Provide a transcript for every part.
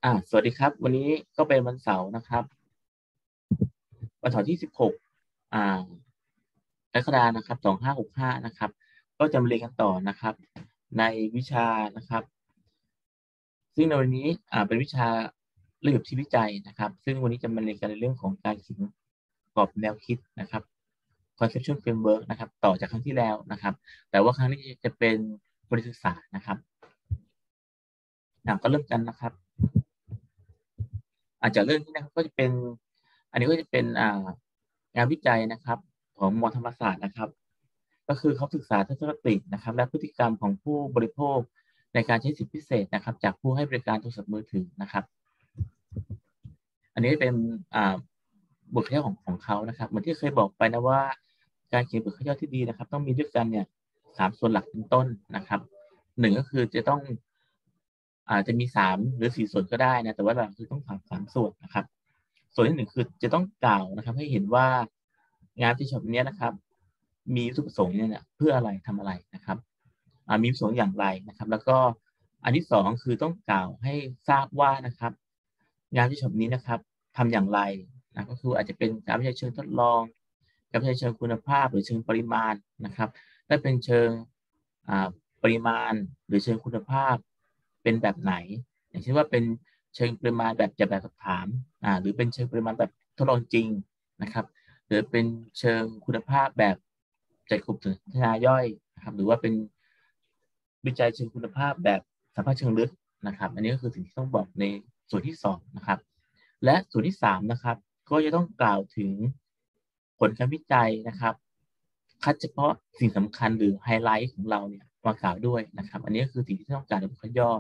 สวัสดีครับวันนี้ก็เป็นวันเสาร์นะครับวันเสาร์ที่16อ่ากรกฎาคมนะครับ2565นะครับก็จะมาเรียนกันต่อนะครับในวิชานะครับซึ่งในวันนี้เป็นวิชาระเบียบชีตวิจัยนะครับซึ่งวันนี้จะมาเรียนกันในเรื่องของการเขียนกรอบแนวคิดนะครับ conceptual framework นะครับต่อจากครั้งที่แล้วนะครับแต่ว่าครั้งนี้จะเป็นบทศึกษานะครับก็เริ่มกันนะครับ อาจจะเรื่องนี้นะครับก็จะเป็นอันนี้ก็จะเป็นงานวิจัยนะครับของมอธรรมศาสตร์นะครับก็คือเขาศึกษาทัศนคตินะครับและพฤติกรรมของผู้บริโภคในการใช้สิทธิพิเศษนะครับจากผู้ให้บริการโทรศัพท์มือถือนะครับอันนี้เป็นอ่าบทเรียนของเขานะครับเหมือนที่เคยบอกไปนะว่าการเขียนบทย่อที่ดีนะครับต้องมีด้วยกันเนี่ย3 ส่วนหลักเป็นต้นนะครับ1ก็คือจะต้องอาจจะมี3 หรือ 4 ส่วนก็ได้นะแต่ว่าหลักคือต้อง3 ส่วนนะครับส่วนที่1คือจะต้องกล่าวนะครับให้เห็นว่างานที่ฉบับนี้นะครับมีวัตถุประสงค์เนี่ยเพื่ออะไรทำอะไรนะครับมีวัตถุประสงค์อย่างไรนะครับแล้วก็อันที่2คือต้องกล่าวให้ทราบว่านะครับงานที่ฉบับนี้นะครับทำอย่างไรนะก็คืออาจจะเป็นการวิจัยเชิงทดลองการวิจัยเชิงคุณภาพหรือเชิงปริมาณนะครับถ้าเป็นเชิงอ่าปริมาณหรือเชิงคุณภาพเป็นแบบไหนอย่างเช่นว่าเป็นเชิงปริมาณแบบสอบถามหรือเป็นเชิงปริมาณแบบทดลองจริงนะครับหรือเป็นเชิงคุณภาพแบบจัดกลุ่มสนทนาย่อยนะครับหรือว่าเป็นวิจัยเชิงคุณภาพแบบสัมภาษณ์เชิงลึกนะครับอันนี้ก็คือสิ่งที่ต้องบอกในส่วนที่2นะครับและส่วนที่3นะครับก็จะต้องกล่าวถึงผลการวิจัยนะครับคัดเฉพาะสิ่งสำคัญหรือไฮไลท์ของเราเนี่ยมากล่าวด้วยนะครับอันนี้ก็คือสิ่งที่ต้องการในบทย่อ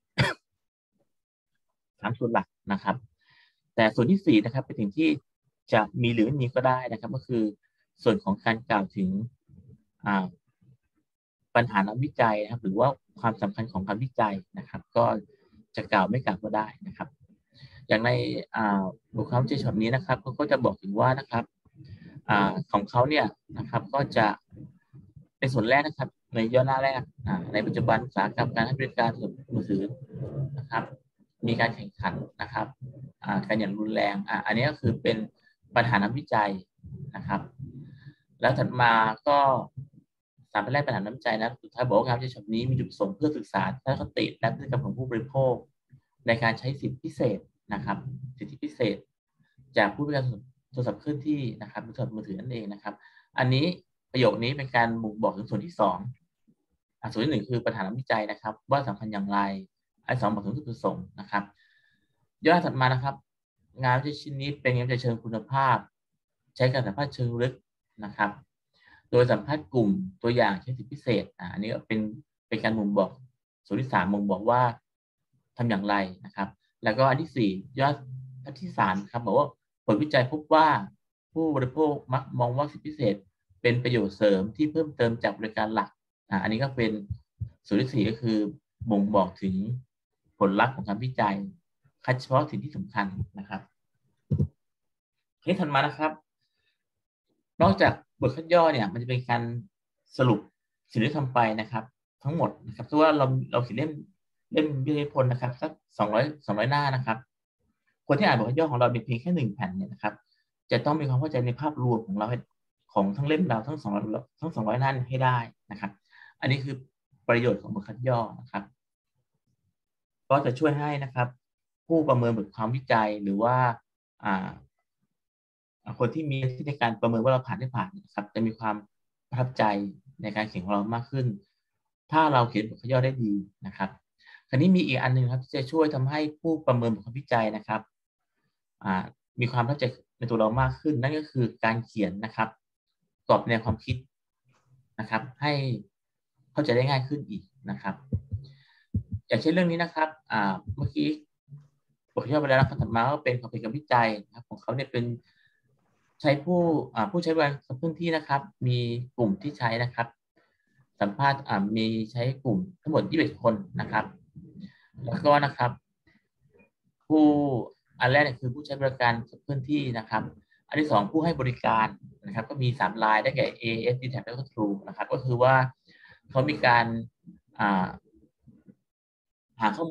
3 ส่วนหลักนะครับแต่ส่วนที่4นะครับเป็นสิ่งที่จะมีหรือไม่มีก็ได้นะครับก็คือส่วนของการกล่าวถึงอ่าปัญหานักวิจัยนะครับหรือว่าความสำคัญของการวิจัยนะครับก็จะกล่าวไม่กล่าวก็ได้นะครับอย่างในบทความวิจัยฉบับนี้นะครับเขาก็จะบอกถึงว่านะครับของเขาเนี่ยนะครับก็จะในส่วนแรกนะครับในย่อหน้าแรกในปัจจุบันอุตสาหกรรมการให้บริการมือถือนะครับมีการแข่งขันนะครับกันอย่างรุนแรงอันนี้ก็คือเป็นปัญหานักวิจัยนะครับแล้วถัดมาก็3 ประเด็นแรกปัญหานักวิจัยนะสุดท้ายบอกว่างานวิจัยฉบับนี้มีจุดประสงค์เพื่อศึกษาทัศนคติและพฤติกรรมของผู้บริโภคในการใช้สิทธิพิเศษนะครับสิทธิพิเศษจากผู้บริการโทรศัพท์เคลื่อนที่นะครับโทรศัพท์มือถือนั่นเองนะครับอันนี้ประโยคนี้เป็นการบ่งบอกถึงส่วนที่2ส่วนที่1คือปัญหานักวิจัยนะครับว่าสำคัญอย่างไรอันที่2บอกถึงจุดประสงค์นะครับย่อถัดมานะครับงานวิจัยชิ้นนี้เป็นงานวิจัยเชิงคุณภาพใช้การสัมภาษณ์เชิงลึกนะครับโดยสัมภาษณ์กลุ่มตัวอย่างใช้สิทธิพิเศษอันนี้เป็นการบ่งบอกส่วนที่3บ่งบอกว่าทำอย่างไรนะครับแล้วก็อันที่4อันที่3ครับบอกว่าผลวิจัยพบว่าผู้บริโภคมักมองว่าสิทธิพิเศษเป็นประโยชน์เสริมที่เพิ่มเติมจากบริการหลักอันนี้ก็เป็นส่วนที่4ก็คือบ่งบอกถึงผลลัพธ์ของการวิจัยคัดเฉพาะสิ่งที่สำคัญนะครับที่ถัดมานะครับนอกจากบทคัดย่อเนี่ยมันจะเป็นการสรุปสิ่งที่ทำไปนะครับทั้งหมดนะครับเพราะว่าเราเขียนเล่มวิทยานิพนธ์นะครับสัก200หน้านะครับคนที่อ่านบทคัดย่อของเราเป็นเพียงแค่1 แผ่นเนี่ยนะครับจะต้องมีความเข้าใจในภาพรวมของเราของทั้งเล่มเราทั้ง200หน้าให้ได้นะครับอันนี้คือประโยชน์ของบทคัดย่อนะครับก็จะช่วยให้นะครับผู้ประเมินบทความวิจัยหรือว่าอ่า คนที่มีที่ในการประเมินว่าเราผ่านไม่ผ่านนะครับจะมีความประทับใจในการเขียนของเรามากขึ้นถ้าเราเขียนบทย่อได้ดีนะครับคราวนี้มีอีกอันหนึ่งครับที่จะช่วยทำให้ผู้ประเมินบทความวิจัยนะครับมีความประทับใจในตัวเรามากขึ้นนั่นก็คือการเขียนนะครับกรอบแนวความคิดนะครับให้เข้าใจได้ง่ายขึ้นอีกนะครับอย่างเช่นเรื่องนี้นะครับเมื่อกี้บทย่อไปแล้วนะครับถัดมาก็เป็นของเป็นการวิจัยนะครับของเขาเนี่ยเป็น ใช้ผู้ใช้บริการพื้นที่นะครับมีกลุ่มที่ใช้นะครับสัมภาษณ์มีใช้กลุ่มทั้งหมด21 คนนะครับแล้วก็นะครับผู้อันแรกเนี่ยคือผู้ใช้บริการพื้นที่นะครับอันที่2ผู้ให้บริการนะครับก็มี3 รายได้แก่ AS d t a c แล้วก็ True นะครับก็คือว่าเขามีการหาข้อมูลเนี่ย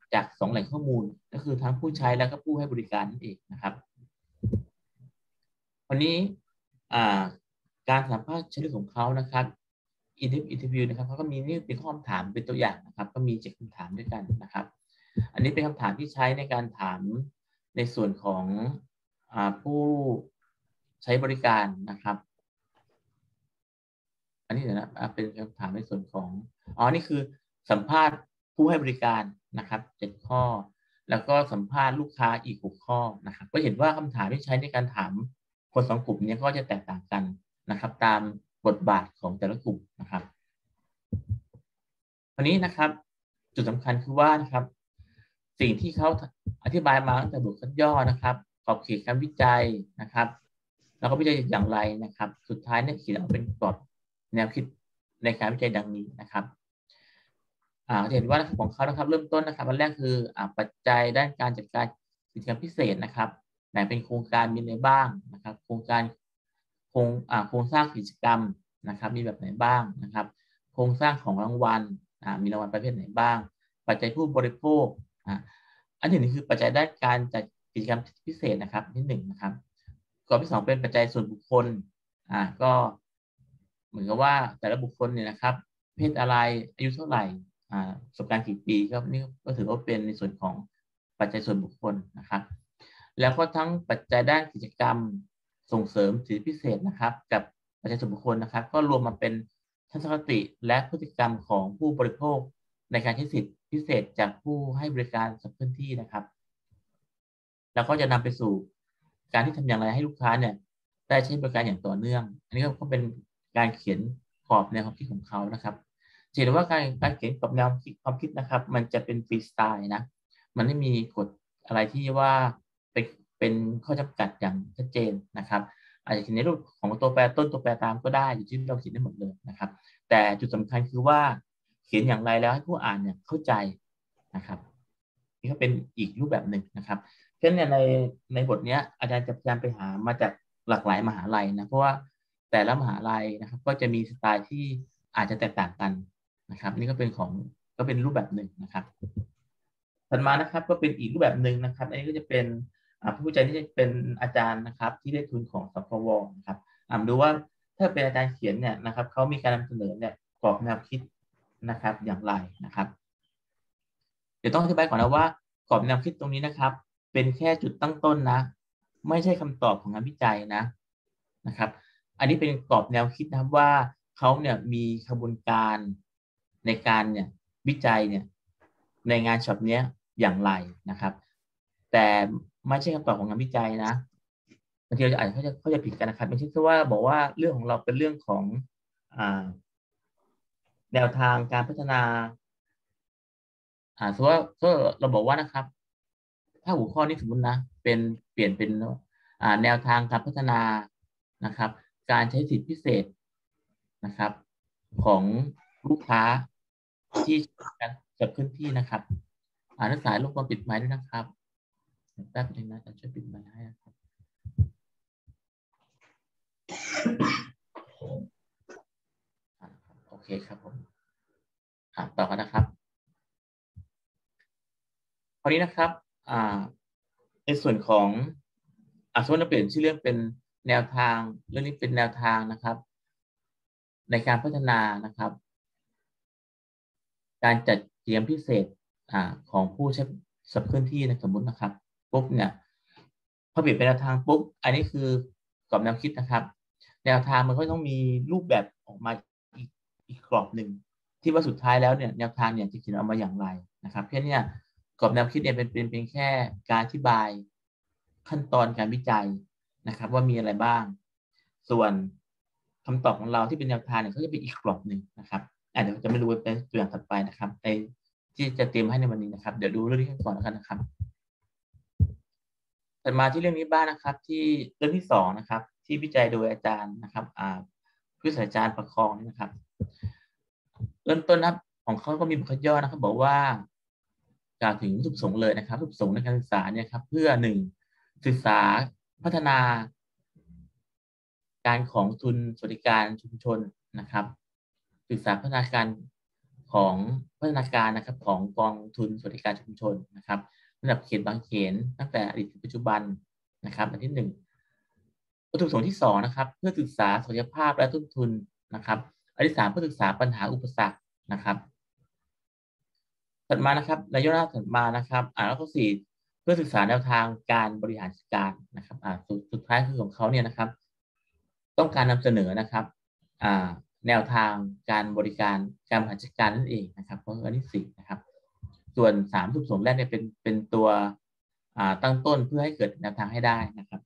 จาก2แหล่งข้อมูลก็คือทั้งผู้ใช้แล้วก็ผู้ให้บริการนั่นเองนะครับวันนี้การสัมภาษณ์เชิงลึกของเขานะครับอินเทอร์วิวนะครับเขาก็มีนี่เป็นข้อคำถามเป็นตัวอย่างนะครับก็มี7คำถามด้วยกันนะครับอันนี้เป็นคำถามที่ใช้ในการถามในส่วนของผู้ใช้บริการนะครับอันนี้เดี๋ยวนะเป็นคำถามในส่วนของนี่คือสัมภาษณ์ผู้ให้บริการนะครับ7ข้อแล้วก็สัมภาษณ์ลูกค้าอีก6ข้อนะครับก็เห็นว่าคำถามที่ใช้ในการถามคน2กลุ่มนี้ก็จะแตกต่างกันนะครับตามบทบาทของแต่ละกลุ่มนะครับวันนี้นะครับจุดสำคัญคือว่านะครับสิ่งที่เขาอธิบายมาตั้งแต่บทคัดย่อนะครับขอบเขตการวิจัยนะครับแล้วก็วิจัยอย่างไรนะครับสุดท้ายเนี่ยเขียนออกเป็นกรอบแนวคิดในการวิจัยดังนี้นะครับจะเห็นว่าของเขานะครับเริ่มต้นนะครับอันแรกคือปัจจัยด้านการจัดการกิจกรรมพิเศษนะครับแบ่งเป็นโครงการมีอะไรบ้างนะครับโครงสร้างกิจกรรมนะครับมีแบบไหนบ้างนะครับโครงสร้างของรางวัลมีรางวัลประเภทไหนบ้างปัจจัยผู้บริโภคอันที่หนึ่งคือปัจจัยด้านการจัดกิจกรรมพิเศษนะครับที่1นะครับกรอบที่2เป็นปัจจัยส่วนบุคคลก็เหมือนกับว่าแต่ละบุคคลเนี่ยนะครับเพศอะไรอายุเท่าไหร่ประสบการณ์กี่ปีก็นี่ก็ถือว่าเป็นในส่วนของปัจจัยส่วนบุคคลนะครับแล้วก็ทั้งปัจจัยด้านกิจกรรมส่งเสริมสิทธิพิเศษนะครับกับปัจจัยส่วนบุคคลนะครับก็รวมมาเป็นทัศนคติและพฤติกรรมของผู้บริโภคในการใช้สิทธิพิเศษจากผู้ให้บริการสับพื้นที่นะครับแล้วก็จะนำไปสู่การที่ทำอย่างไรให้ลูกค้าเนี่ยได้ใช้บริการอย่างต่อเนื่องอันนี้ก็เป็นการเขียนกรอบแนวความคิดของเขานะครับเห็นว่าการเขียนกรอบแนวความคิดนะครับมันจะเป็นฟรีสไตล์นะมันไม่มีกฎอะไรที่ว่าเป็นข้อจำกัดอย่างชัดเจนนะครับอาจจะเขียนในรูปของตัวแปรต้นตัวแปรตามก็ได้อยู่ที่เราเขียนได้หมดเลยนะครับแต่จุดสำคัญคือว่าเขียนอย่างไรแล้วให้ผู้อ่านเนี่ยเข้าใจนะครับนี่ก็เป็นอีกรูปแบบหนึ่งนะครับเช่นเนี่ยในบทนี้อาจารย์จะพยายามไปหามาจากหลากหลายมหาลัยนะเพราะว่าแต่ละมหาลัยนะครับก็จะมีสไตล์ที่อาจจะแตกต่างกันนะครับนี่ก็เป็นรูปแบบหนึ่งนะครับถัดมานะครับก็เป็นอีกรูปแบบหนึ่งนะครับอันนี้ก็จะเป็นผู้วิจัยที่จะเป็นอาจารย์นะครับที่ได้ทุนของสพวนะครับดูว่าถ้าเป็นอาจารย์เขียนเนี่ยนะครับเขามีการนำเสนอเนี่ยกรอบแนวคิดนะครับอย่างไรนะครับเดี๋ยวต้องอธิบายก่อนนะว่ากรอบแนวคิดตรงนี้นะครับเป็นแค่จุดตั้งต้นนะไม่ใช่คำตอบของงานวิจัยนะครับอันนี้เป็นกรอบแนวคิดนะครับว่าเขาเนี่ยมีกระบวนการในการเนี่ยวิจัยเนี่ยในงานช็อตนี้อย่างไรนะครับแต่ไม่ใช่คำตอบของงานวิจัยนะบางทีเราจะอาจจะเข้าใจผิดกันนะครับไม่ใช่แค่ว่าบอกว่าเรื่องของเราเป็นเรื่องของแนวทางการพัฒนาสมมติว่าเราบอกว่านะครับถ้าหัวข้อนี้สมมตินะเป็นเปลี่ยนเป็นแนวทางการพัฒนานะครับการใช้สิทธิพิเศษนะครับของลูกค้าที่การจัดพื้นที่นะครับนักศึกษารบกวนปิดไมค์ด้วยนะครับแป๊บนึงนะจะช่วยปิดไมค์ให้นะครับโอเคครับผมต่อกันนะครับคราวนี้นะครับในส่วนของสมมติเราเปลี่ยนชื่อเรื่องเป็นแนวทางเรื่องนี้เป็นแนวทางนะครับในการพัฒนานะครับการจัดกิจกรรมพิเศษของผู้ใช้สับเคลื่อนที่นะสมมตินะครับปุ๊บเนี่ยพอเปลี่ยนเป็นแนวทางปุ๊บอันนี้คือกรอบแนวคิดนะครับแนวทางมันก็ต้องมีรูปแบบออกมาอีกกรอบหนึ่งที่ว่าสุดท้ายแล้วเนี่ยแนวทางเนี่ยจะเขียนออกมาอย่างไรนะครับเพียงเนี่ยกรอบแนวคิดเนี่ยเป็นแค่การอธิบายขั้นตอนการวิจัยนะครับว่ามีอะไรบ้างส่วนคำตอบของเราที่เป็นแนวทางเนี่ยก็จะเป็นอีกกรอบหนึ่งนะครับเดี๋ยวจะไม่รู้ในตัวอย่างถัดไปนะครับในที่จะเตรียมให้ในวันนี้นะครับเดี๋ยวดูเรื่องนี้ก่อนแล้วกันนะครับถัดมาที่เรื่องนี้บ้างนะครับที่เรื่องที่2นะครับที่วิจัยโดยอาจารย์นะครับผู้ศาสตราจารย์ประคองนะครับเริ่มต้นนะครับของเขาก็มีบทย่อนะครับบอกว่ากล่าวถึงวัตถุประสงค์เลยนะครับวัตถุประสงค์ในการศึกษาเนี่ยครับเพื่อ1ศึกษาพัฒนาการของทุนสวัสดิการชุมชนนะครับศึกษาพัฒนาการของพัฒนาการนะครับของกองทุนสวัสดิการชุมชนนะครับระดับเขตบางเขนตั้งแต่อดีตถึงปัจจุบันนะครับอันที่1วัตถุประสงค์ที่2นะครับเพื่อศึกษาศักยภาพและต้นทุนนะครับอันที่3เพื่อศึกษาปัญหาอุปสรรคนะครับถัดมานะครับในย่อหน้าถัดมานะครับแล้วก็4เพื่อศึกษาแนวทางการบริหารจัดการนะครับสุดท้ายคือของเขาเนี่ยนะครับต้องการนำเสนอนะครับแนวทางการบริการการบริหารจัดการนั่นเองนะครับเพราะอันที่4นะครับส่วน3วัตถุประสงค์แรกเนี่ยเป็นตัวตั้งต้นเพื่อให้เกิดแนวทางให้ได้นะครับ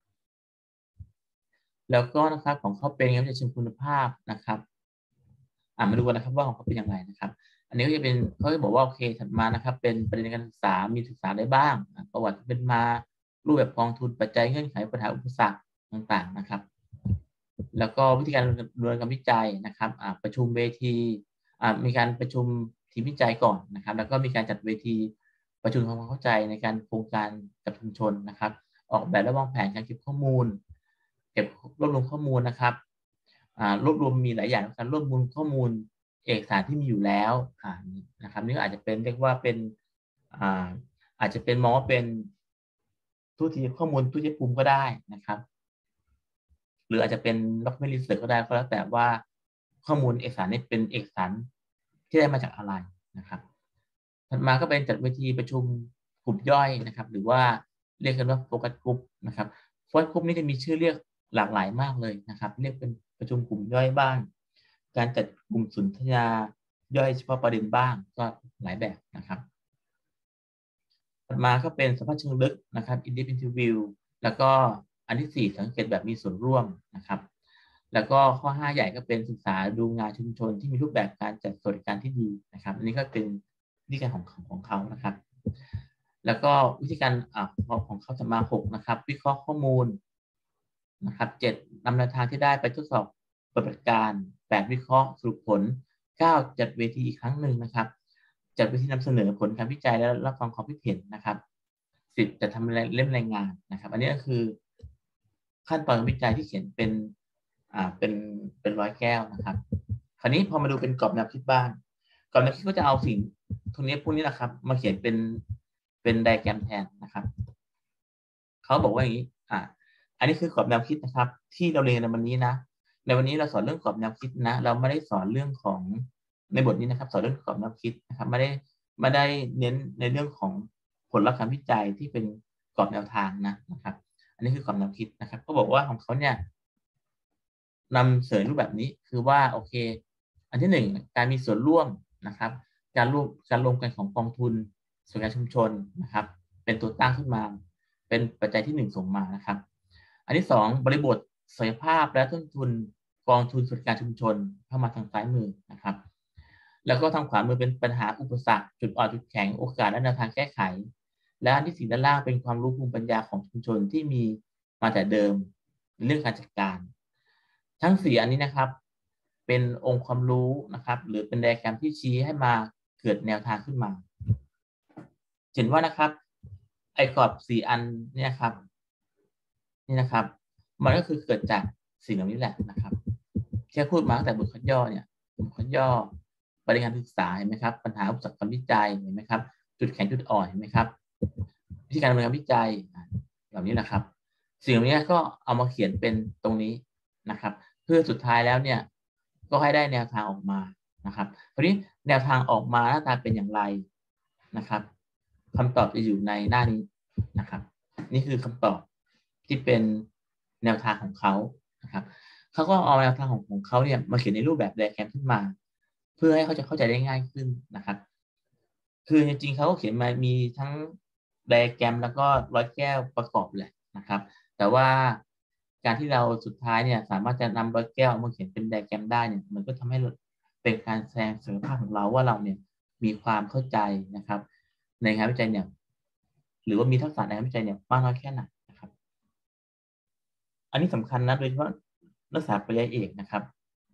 แล้วก็นะครับของเขาเป็นงานวิจัยเชิงคุณภาพนะครับมาดูกันนะครับว่าของเขาเป็นอย่างไรนะครับอันนี้ก็จะเป็นเขาจะบอกว่าโอเคถัดมานะครับเป็นประเด็นการศึกษามีศึกษาได้บ้างประวัติเป็นมารูปแบบกองทุนปัจจัยเงื่อนไขปัญหาอุปสรรคต่างๆนะครับแล้วก็วิธีการดำเนินการวิจัยนะครับประชุมเวทีมีการประชุมทีมวิจัยก่อนนะครับแล้วก็มีการจัดเวทีประชุมความเข้าใจในการโครงการกับชุมชนนะครับออกแบบและวางแผนการเก็บข้อมูลเก็บรวบรวมข้อมูลนะครับรวบรวมมีหลายอย่างการรวบรวมข้อมูลเอกสารที่มีอยู่แล้วนะครับนี่อาจจะเป็นเรียกว่าเป็นอาจจะเป็นมองว่าเป็นทุติยข้อมูลทุติยภูมิก็ได้นะครับหรืออาจจะเป็นด็อกเมนต์รีเสิร์ชก็ได้ก็แล้วแต่ว่าข้อมูลเอกสารนี้เป็นเอกสารที่ได้มาจากอะไรนะครับถัดมาก็เป็นจัดเวทีประชุมกลุ่มย่อยนะครับหรือว่าเรียกกันว่าโฟกัสกลุ่มนะครับโฟกัสกลุ่มนี้จะมีชื่อเรียกหลากหลายมากเลยนะครับเรียกเป็นประชุมกลุ่มย่อยบ้างการจัดกลุ่มสนทนาย่อยเฉพาะประเด็นบ้างก็หลายแบบนะครับถัดมาก็เป็นสัมภาษณ์เชิงลึกนะครับ in-depth interview แล้วก็อันที่4สังเกตแบบมีส่วนร่วมนะครับแล้วก็ข้อ5ใหญ่ก็เป็นศึกษาดูงานชุมชนที่มีรูปแบบการจัดสวัสดิการที่ดีนะครับอันนี้ก็เป็นวิธีการของเขานะครับแล้วก็วิธีการของเขาจะมา6นะครับวิเคราะห์ข้อมูลนะครับ7นำแนวทางที่ได้ไปทดสอบปฏิบัติการ8วิเคราะห์สรุปผล9จัดเวทีอีกครั้งหนึ่งนะครับจัดเวทีนำเสนอผลการวิจัยและรับฟังความคิดเห็นนะครับ10จะทำเล่มรายงานนะครับอันนี้ก็คือขั้นตอนวิจัยที่เขียนเป็นเป็นร้อยแก้วนะครับคราวนี้พอมาดูเป็นกรอบแนวคิดบ้างกรอบแนวคิดก็จะเอาสิ่งพวกนี้นะครับมาเขียนเป็นไดอะแกรมแทนนะครับเขาบอกว่าอย่างนี้อันนี้คือกรอบแนวคิดนะครับที่เราเรียนในวันนี้นะในวันนี้เราสอนเรื่องกรอบแนวคิดนะเราไม่ได้สอนเรื่องของในบทนี้นะครับสอนเรื่องกรอบแนวคิดนะครับไม่ได้เน้นในเรื่องของผลลัพธ์การวิจัยที่เป็นกรอบแนวทางนะครับอันนี้คือกรอบแนวคิดนะครับก็บอกว่าของเขาเนี่ยนำเสนอรูปแบบนี้คือว่าโอเคอันที่1การมีส่วนร่วมนะครับการรวมกันของกองทุนส่วนการชุมชนนะครับเป็นตัวตั้งขึ้นมาเป็นปัจจัยที่1ส่งมานะครับอันที่2บริบทศักยภาพและต้นทุนกองทุนส่วนการชุมชนเข้ามาทางซ้ายมือนะครับแล้วก็ทางขวามือเป็นปัญหาอุปสรรคจุดอ่อนจุดแข็งโอกาสและแนวทางแก้ไขและอันที่4ด้านล่างเป็นความรู้ภูมิปัญญาของชุมชนที่มีมาแต่เดิมในเรื่องการจัดการทั้ง4อันนี้นะครับเป็นองค์ความรู้นะครับหรือเป็นไดอะแกรมที่ชี้ให้มาเกิดแนวทางขึ้นมาเห็นว่านะครับไอ้กรอบ4อันเนี่ยครับนี่นะครับมันก็คือเกิดจากสิ่งเหล่านี้แหละนะครับที่พูดมาตั้งแต่บทคัดย่อเนี่ยบทคัดย่อประเด็นการศึกษาเห็นไหมครับปัญหาอุปสรรคการวิจัยเห็นไหมครับจุดแข็งจุดอ่อนเห็นไหมครับวิธีการดำเนินการวิจัยเหล่านี้แหละครับสิ่งเหล่านี้ก็เอามาเขียนเป็นตรงนี้นะครับเพื่อสุดท้ายแล้วเนี่ยก็ให้ได้แนวทางออกมานะครับคราวนี้แนวทางออกมาหน้าตาเป็นอย่างไรนะครับคำตอบจะอยู่ในหน้านี้นะครับนี่คือคำตอบที่เป็นแนวทางของเขานะครับเขาก็เอาแนวทางของเขาเนี่ยมาเขียนในรูปแบบไดอะแกรมขึ้นมาเพื่อให้เขาจะเข้าใจได้ง่ายขึ้นนะครับคือจริงๆเขาก็เขียนมามีทั้งไดอะแกรมแล้วก็ร้อยแก้วประกอบเลยนะครับแต่ว่าการที่เราสุดท้ายเนี่ยสามารถจะนำร้อยแก้วมาเขียนเป็นไดอะแกรมได้เนี่ยมันก็ทำให้เป็นการแสดงศักยภาพของเราว่าเราเนี่ยมีความเข้าใจนะครับในงานวิจัยเนี่ยหรือว่ามีทักษะในงานวิจัยเนี่ยมากน้อยแค่ไหนนะครับอันนี้สำคัญนะโดยเฉพาะนักศึกษาปริญญาเอกนะครับ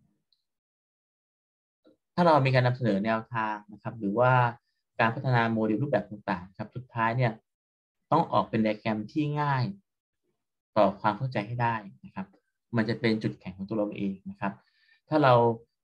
ถ้าเรามีการนำเสนอแนวทางนะครับหรือว่าการพัฒนาโมเดลรูปแบบต่างๆครับสุดท้ายเนี่ยต้องออกเป็นไดอะแกรมที่ง่ายต่อความเข้าใจให้ได้นะครับมันจะเป็นจุดแข็งของตัวเราเองนะครับถ้าเรา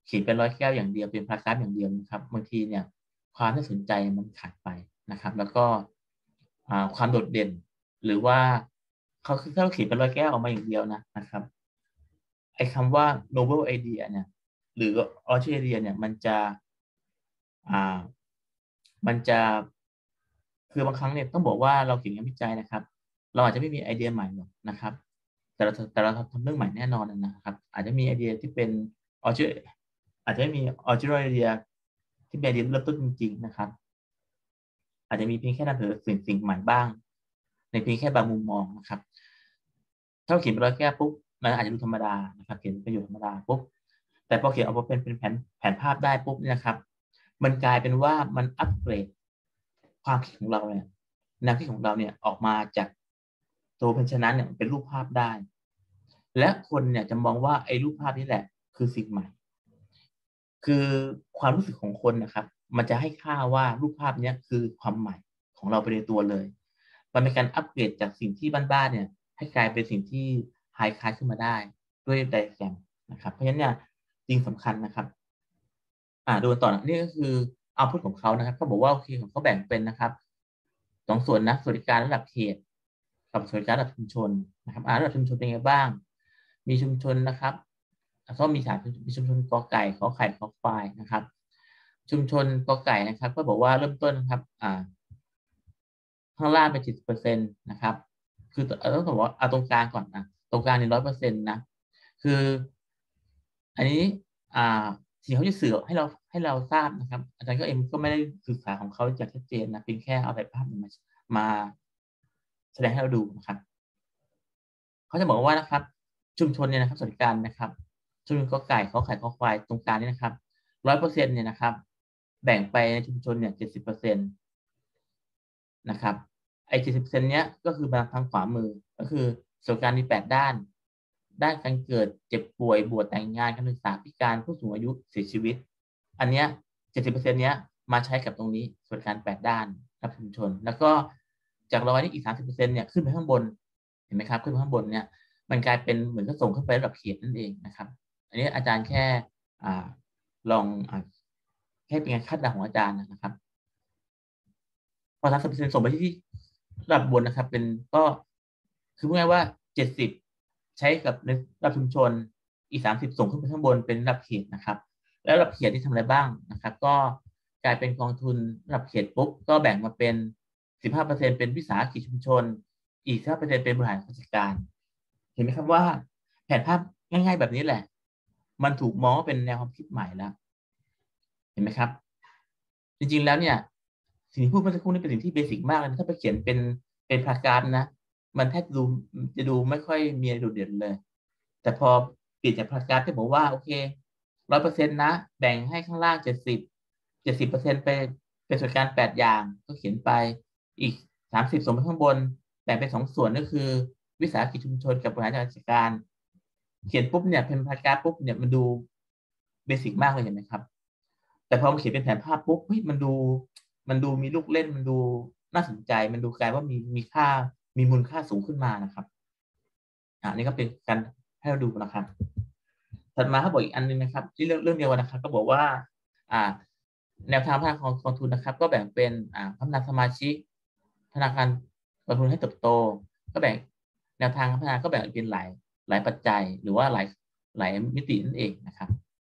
เขียนเป็นร้อยแก้วอย่างเดียวเป็นพารากราฟอย่างเดียวนะครับบางทีเนี่ยความน่าสนใจมันขาดไปนะครับแล้วก็ความโดดเด่นหรือว่าเขาคือเขาเขียนเป็นร้อยแก้วออกมาอย่างเดียวนะครับไอ้คำว่า novel idea เนี่ยหรือ original idea เนี่ยอ่ามันจะคือบางครั้งเนี่ยต้องบอกว่าเราเขียนงานวิจัยนะครับเราอาจจะไม่มีไอเดียใหม่หรอกนะครับแต่เราทำเรื่องใหม่แน่นอนนะครับอาจจะมีไอเดียที่เป็น original อาจจะไม่มี original idea ที่เป็นไอเดียเริ่มต้นจริงๆนะครับอาจจะมีเพียงแค่นำเสนอสิ่งใหม่บ้างในเพียงแค่บางมุมมองนะครับถ้าเราเขียนเป็นร้อยแก้วปุ๊บมันอาจจะดูธรรมดานะครับเขียนประโยชน์ธรรมดาปุ๊บแต่พอเขียนออกมาเป็นแผนภาพได้ปุ๊บเนี่ยนะครับมันกลายเป็นว่ามันอัปเกรดความคิดของเราเนี่ยแนวคิดของเราเนี่ยออกมาจากตัวเพนชนะเนี่ยเป็นรูปภาพได้และคนเนี่ยจะมองว่าไอ้รูปภาพนี้แหละคือสิ่งใหม่คือความรู้สึกของคนนะครับมันจะให้ค่าว่ารูปภาพนี้คือความใหม่ของเราไปในตัวเลยมันเป็นการอัปเกรดจากสิ่งที่บ้านๆเนี่ยให้กลายเป็นสิ่งที่ไฮคลาสขึ้นมาได้ด้วยไดแกรมนะครับเพราะฉะนั้นเนี่ยจริงสำคัญนะครับดูต่อนะนี่ก็คือเอาพุทของเขานะครับเขาบอกว่าโอเคของเขาแบ่งเป็นนะครับสองส่วนนะสวัสดิการระดับเขตกับสวัสดิการระดับชุมชนนะครับระดับชุมชนเป็นไงบ้างมีชุมชนนะครับก็มีชุมชนกอไก่ขอไข่ขอควายนะครับชุมชนกอไก่นะครับก็บอกว่าเริ่มต้นนะครับข้างล่างเป็น70%นะครับคือต้องบอกว่าเอาตรงกลางก่อนนะตรงกลางนี่100%นะคืออันนี้อ่าสิ่งเขาจะสื่อให้เราทราบนะครับอาจารย์ก็เองก็ไม่ได้ศึกษาของเขาอย่างชัดเจนนะเพียงแค่เอาแบบภาพมาแสดงให้เราดูนะครับเขาจะบอกว่านะครับชุมชนเนี่ยนะครับสวัสดิการนะครับชุมชนกอไก่ขอไข่ขอควายตรงกลางนี่นะครับ100%เนี่ยนะครับแบ่งไปในชุมชนเนี่ย70%นะครับไอ้70%เนี้ยก็คือมาทางขวามือก็คือสวัสดิการมี8 ด้านการเกิดเจ็บป่วยบวชแต่งงานการศึกษาพิการผู้สูงอายุเสียชีวิตอันเนี้ย70%เนี้ยมาใช้กับตรงนี้สวัสดิการ8 ด้านครับชุมชนแล้วก็จากร้อยนี่อีก30%เนี่ยขึ้นไปข้างบนเห็นไหมครับขึ้นไปข้างบนเนี่ยมันกลายเป็นเหมือนก็ส่งขึ้นไประดับเขตนั่นเองนะครับอันนี้อาจารย์แค่อ่าลองแค่เป็นการคาดเดาของอาจารย์นะครับ พอ30%ส่งไปที่ระดับบนนะครับเป็นก็คือพูดง่ายว่า70ใช้กับในระดับชุมชนอีก30ส่งขึ้นไปข้างบนเป็นระดับเขตนะครับแล้วระดับเขตที่ทำอะไรบ้างนะครับก็กลายเป็นกองทุนระดับเขตปุ๊บก็แบ่งมาเป็น15%เป็นวิสาหกิจชุมชนอีก15%เป็นบริหารราชการเห็นไหมครับว่าแผนภาพง่ายๆแบบนี้แหละมันถูกมองว่าเป็นแนวความคิดใหม่แล้วเห็นไหมครับจริงๆแล้วเนี่ย สิ่งที่พูดเมื่อสักครู่นี้เป็นสิ่งที่เบสิกมากเลยนะถ้าไปเขียนเป็นพารากราฟนะมันแทบจะดูไม่ค่อยมีอะไรโดดเด่นเลยแต่พอเปลี่ยนจากพารากราฟที่บอกว่าโอเค100%นะแบ่งให้ข้างล่าง70%เป็นส่วนกลาง8 อย่างก็เขียนไปอีก30ส่วนไปข้างบนแบ่งเป็น2 ส่วนก็คือวิสาหกิจชุมชนกับบริหารราชการเขียนปุ๊บเนี่ยเป็นพารากราฟปุ๊บเนี่ยมันดูเบสิกมากเลยเห็นไหมครับแต่พอมาเขียนเป็นแผนภาพปุ๊บเฮ้ยมันดูมีลูกเล่นมันดูน่าสนใจมันดูกลายว่ามีค่ามีมูลค่าสูงขึ้นมานะครับนี่ก็เป็นการให้เราดูนะครับถัดมาเขาบอกอีกอันนึงนะครับที่เรื่องเดียวกันนะครับก็บอกว่าอ่าแนวทางพัฒนากองทุนนะครับก็แบ่งเป็นพัฒนาสมาชิกธนาคารกองทุนให้เติบโตก็แบ่งแนวทางพัฒนาก็แบ่งเป็นหลายปัจจัยหรือว่าหลายมิตินั่นเองนะครับ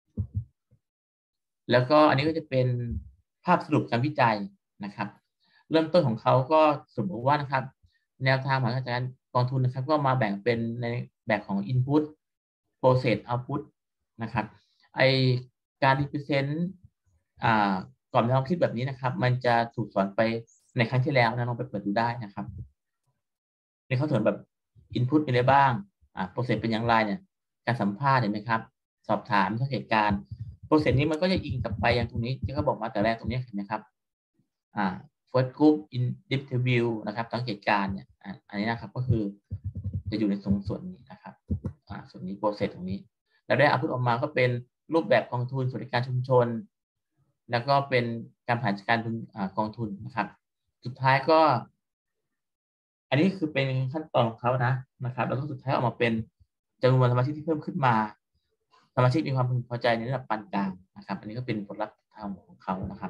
แล้วก็อันนี้ก็จะเป็นภาพสรุปการวิจัยนะครับเริ่มต้นของเขาก็สมมติว่านะครับแนวทางของอาจารย์กองทุนนะครับก็มาแบ่งเป็นในแบบของ Input Process Output นะครับไอการ represent อ่ากรอบแนวความคิดแบบนี้นะครับมันจะถูกสอนไปในครั้งที่แล้วนะลองไปเปิดดูได้นะครับในเขาสอนแบบ Input เป็นอะไรบ้างProcess เป็นอย่างไรเนี่ยการสัมภาษณ์เห็นไหมครับสอบถามสังเกตการณ์ โปรเซสนี้มันก็จะอิงกลับไปอย่างตรงนี้ที่เขาบอกมาแต่แรกตรงนี้เห็นไหมครับfirst group interview นะครับสังเกตการณ์เนี่ยอันนี้นะครับก็คือจะอยู่ในส่วนนี้นะครับส่วนนี้โปรเซสตรงนี้แล้วได้เอาพุทออกมาก็เป็นรูปแบบกองทุนสวัสดิการชุมชนแล้วก็เป็นการผ่านการกองทุนนะครับสุดท้ายก็อันนี้คือเป็นขั้นตอนของเขานะครับแล้วก็สุดท้ายออกมาเป็นจำนวนสมาชิกที่เพิ่มขึ้นมาสมาชิกมีความพึงพอใจในระดับปานกลางนะครับอันนี้ก็เป็นผลลัพธ์ทางของเขานะครับ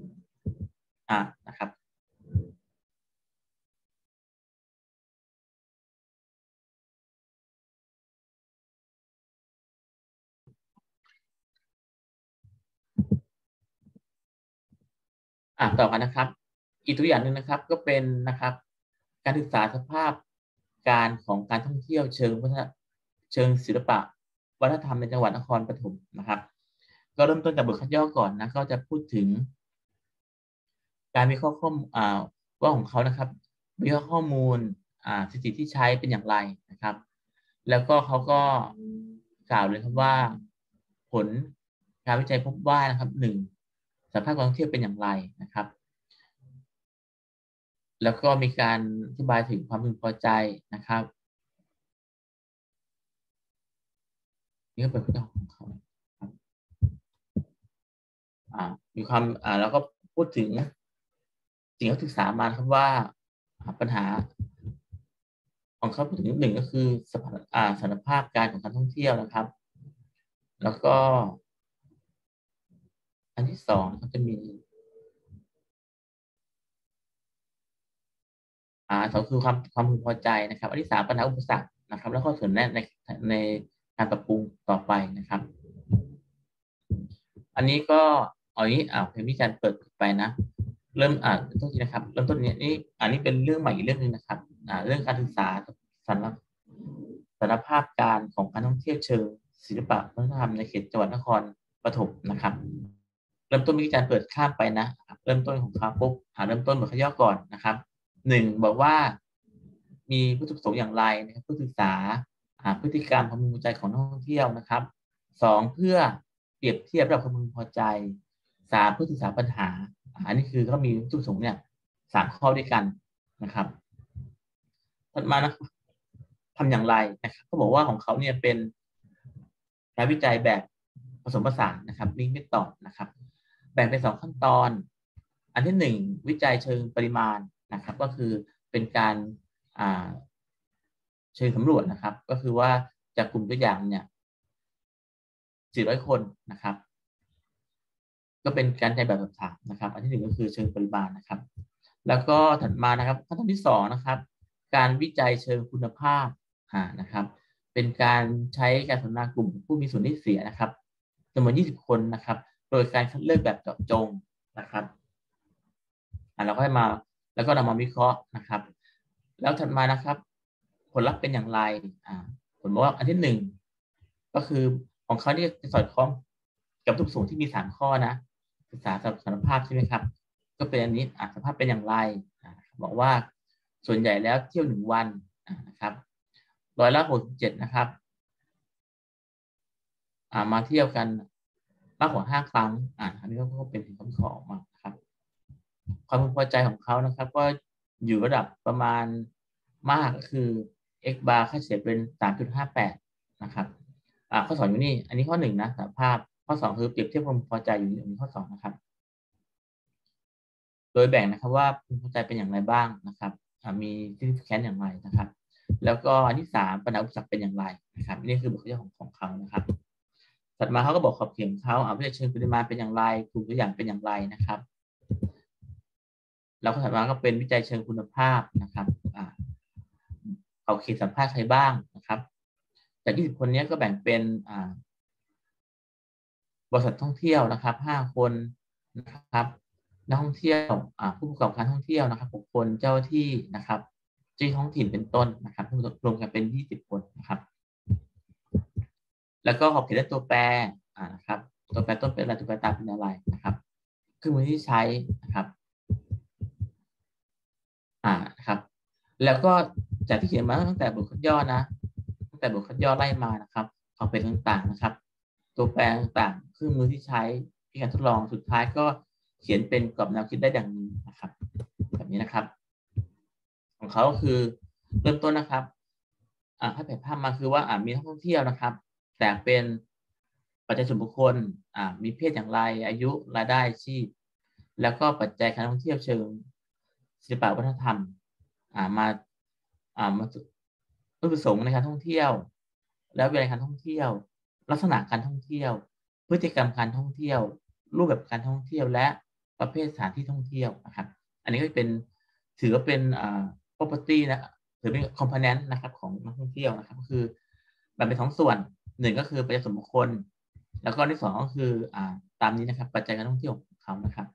นะครับต่อกันนะครับอีกตัวอย่างหนึ่งนะครับก็เป็นนะครับการศึกษาสภาพการของการท่องเที่ยวเชิงศิลปะวัฒนธรรมในจังหวัดนครปฐมนะครับก็เริ่มต้นจากบทคัดย่อก่อนนะก็จะพูดถึงการวิเคราะห์ข้อมูลว่าของเขานะครับวิเคราะห์ข้อมูลสถิติที่ใช้เป็นอย่างไรนะครับแล้วก็เขาก็กล่าวเลยครับว่าผลการวิจัยพบว่านะครับหนึ่งสภาพการท่องเที่ยวเป็นอย่างไรนะครับแล้วก็มีการอธิบายถึงความพึงพอใจนะครับนี่ก็เป็นข้อของเขาครับมีความแล้วก็พูดถึงสิ่งที่ศึกษามาครับว่าปัญหาของเขาพูดถึงหนึ่งก็คือสถานภาพการของการท่องเที่ยวนะครับแล้วก็อันที่สองนะครับจะมีสองคือความพึงพอใจนะครับอันที่สามปัญหาอุปสรรคนะครับแล้วก็ส่วนแนะในการปรับปรุงต่อไปนะครับอันนี้ก็เอานี้เพลงที่อาจารย์เปิดไปนะเริ่มโทษทีนะครับเริ่มต้นนี้อันนี้เป็นเรื่องใหม่อีกเรื่องหนึ่งนะครับเรื่องการศึกษาสารสารภาพการของการท่องเที่ยวเชิงศิลปะวัฒนธรรมในเขตจังหวัดนครปฐมนะครับเริ่มต้นมีการเปิดข้ามไปนะเริ่มต้นของเขาปุ๊บเริ่มต้นบทย่อก่อนนะครับหนึ่งบอกว่ามีวัตถุประสงค์อย่างไรนะครับเพื่อศึกษาพฤติกรรมความพึงพอใจของนักท่องเที่ยวนะครับสองเพื่อเปรียบเทียบระดับความพึงพอใจสามเพื่อศึกษาปัญหาอันนี้คือเขามีวัตถุประสงค์เนี่ยสามข้อด้วยกันนะครับถัดมานะครับทำอย่างไรนะครับเขาบอกว่าของเขาเนี่ยเป็นงานวิจัยแบบผสมผสานนะครับลิงก์ไม่ตอบนะครับแบ่งเป็นสองขั้นตอนอันที่หนึ่งวิจัยเชิงปริมาณนะครับก็คือเป็นการเชิงสำรวจนะครับก็คือว่าจากกลุ่มตัวอย่างเนี่ย400 คนนะครับก็เป็นการใช้แบบสอบถามนะครับอันที่หนึ่งก็คือเชิงปริมาณนะครับแล้วก็ถัดมานะครับขั้นตอนที่สองนะครับการวิจัยเชิงคุณภาพนะครับเป็นการใช้การสนทนากลุ่มผู้มีส่วนได้เสียนะครับจำนวน20 คนนะครับโดยการคัดเลือกแบบเจาะจงนะครับเราก็ให้มาแล้วก็นำมาวิเคราะห์นะครับแล้วถัดมานะครับผลลัพธ์เป็นอย่างไรผมบอกว่าอันที่หนึ่งก็คือของเขาที่จะสอดคล้องกับทุกสูงที่มี3 ข้อนะศึกษาสารภาพใช่ไหมครับก็เป็นอันนี้สภาพเป็นอย่างไรบอกว่าส่วนใหญ่แล้วเที่ยว1 วันนะครับ67%นะครับมาเที่ยวกันมากกว่า5 ครั้งอันนี้ก็เป็นสิ่งที่เขาออกมาครับความพึงพอใจของเขานะครับก็อยู่ระดับประมาณมากก็คือ x bar ค่าเฉลี่ยเป็น 3.58 นะครับข้อ2อยู่นี่อันนี้ข้อ1นะสารภาพข้อ2คือเปรียบเทียบความพอใจอยู่นี่อันนี้ข้อ2นะครับโดยแบ่งนะครับว่าพึงพอใจเป็นอย่างไรบ้างนะครับมีที่แค้นอย่างไรนะครับแล้วก็อันที่3ปัญหาอุปสรรคเป็นอย่างไรนะครับนี่คือบทย่อของเขานะครับถัดมาเขาก็บอกขอบเขตของเขาวิจัยเชิงปริมาณเป็นอย่างไรกลุ่มตัวอย่างเป็นอย่างไรนะครับแล้วก็ถัดมาก็เป็นวิจัยเชิงคุณภาพนะครับเขาเขตสัมภาษณ์ใครบ้างนะครับจาก20 คนนี้ก็แบ่งเป็นบริษัทท่องเที่ยวนะครับ5 คนนะครับนักท่องเที่ยวผู้ประกอบการท่องเที่ยวนะครับ6 คนเจ้าที่นะครับเจ้าท้องถิ่นเป็นต้นนะครับรวมกันเป็น20 คนนะครับแล้วก็ขอบเขตและตัวแปรนะครับตัวแปรต้นเป็นอะไรตัวแปรตามเป็นอะไรนะครับเครื่องมือที่ใช้นะครับนะครับแล้วก็จากที่เขียนมาตั้งแต่บทคัดย่อนะตั้งแต่บทคัดย่อไล่มานะครับขอบเขตต่างๆนะครับตัวแปรต่างๆเครื่องมือที่ใช้ที่การทดลองสุดท้ายก็เขียนเป็นกรอบแนวคิดได้ดังนี้นะครับแบบนี้นะครับของเขาคือเริ่มต้นนะครับให้แผนภาพมาคือว่ามีนักท่องเที่ยวนะครับแต่เป็นปัจจัยส่วนบุคคลมีเพศอย่างไรอายุรายได้อาชีพแล้วก็ปัจจัยการท่องเที่ยวเชิงศิลปวัฒนธรรมมาวัตถุประสงค์ในการท่องเที่ยวแล้วเวลาการท่องเที่ยวลักษณะการท่องเที่ยวพฤติกรรมการท่องเที่ยวรูปแบบการท่องเที่ยวและประเภทสถานที่ท่องเที่ยวนะครับอันนี้ก็เป็นถือว่าเป็นproperty นะถือเป็น component นะครับของนักท่องเที่ยวนะครับก็คือแบ่งเป็น2 ส่วนหนึ่งก็คือปัจจัยส่วนบุคคลแล้วก็ที่2ก็คือตามนี้นะครับปัจจัยการท่องเที่ยวของเขานะครับ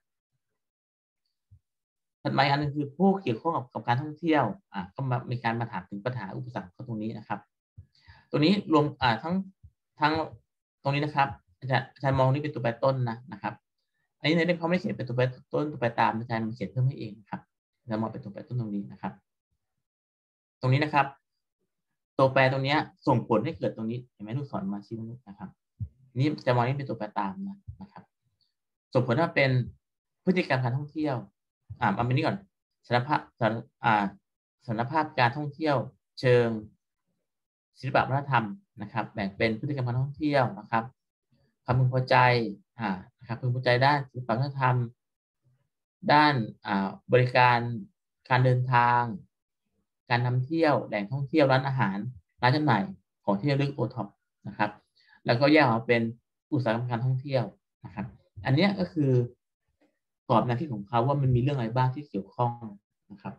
ถัดมาอีกอันนึงคือผู้เกี่ยวข้องกับการท่องเที่ยวก็มีการมาถามถึงปัญหาอุปสรรคเขาตรงนี้นะครับตัวนี้รวมทั้งตรงนี้นะครับอาจารย์มองนี่เป็นตัวแปรต้นนะครับอันนี้ในเรื่องเขาไม่เขียนเป็นตัวแปรต้นตัวแปรตามอาจารย์มันเขียนเพิ่มให้เองครับจะมองเป็นตัวแปรต้นตรงนี้นะครับตรงนี้นะครับตัวแปรตรงนี้ส่งผลให้เกิดตรงนี้เห็นไหมลูกศรมาชี้ตรงนี้นะครับนี่จะมองนี่เป็นตัวแปรตามนะครับส่งผลว่าเป็นพฤติกรรมการท่องเที่ยวเอาเป็นนี้ก่อนสารภาพการท่องเที่ยวเชิงศิลปวัฒนธรรมนะครับแบ่งเป็นพฤติกรรมการท่องเที่ยวนะครับความพึงพอใจนะครับพึงพอใจด้านศิลปวัฒนธรรมด้านบริการการเดินทางการนำเที่ยวแหล่งท่องเที่ยวร้านอาหารร้านจำหน่ายของที่ระลึกโอท็อปนะครับแล้วก็แยกออกเป็นอุตสาหกรรมการท่องเที่ยวนะครับอันนี้ก็คือกรอบแนวคิดของเขาว่ามันมีเรื่องอะไรบ้างที่เกี่ยวข้องนะครับ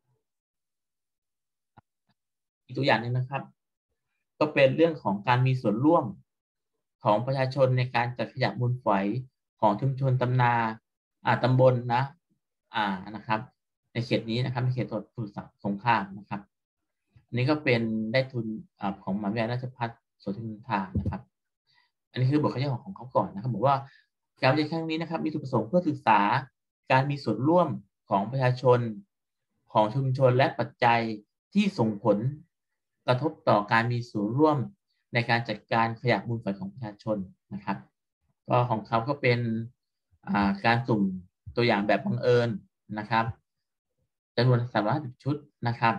อีกตัวอย่างหนึ่งนะครับก็เป็นเรื่องของการมีส่วนร่วมของประชาชนในการจัดขยะมูลฝอยของชุมชนตำบลนะครับในเขตนี้นะครับในเขตสมุทรสงครามนะครับอันนี้ก็เป็นได้ทุนของมหาวิทยาลัยราชภัฏสวนสุนันทานะครับอันนี้คือบทข้อย่อของเขาก่อนนะครับบอกว่าการวิจัยครั้งนี้นะครับมีจุดประสงค์เพื่อศึกษาการมีส่วนร่วมของประชาชนของชุมชนและปัจจัยที่ส่งผลกระทบต่อการมีส่วนร่วมในการจัดการขยะมูลฝอยของประชาชนนะครับก็ของเขาก็เป็นการสุ่มตัวอย่างแบบบังเอิญนะครับจำนวน350 ชุดนะครับ